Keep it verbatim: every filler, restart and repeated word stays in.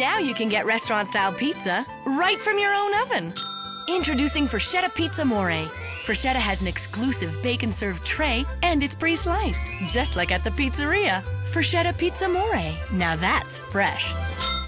Now you can get restaurant-style pizza right from your own oven. Introducing Freschetta Pizzamore. Freschetta has an exclusive bacon-served tray, and it's pre-sliced, just like at the pizzeria. Freschetta Pizzamore. Now that's fresh.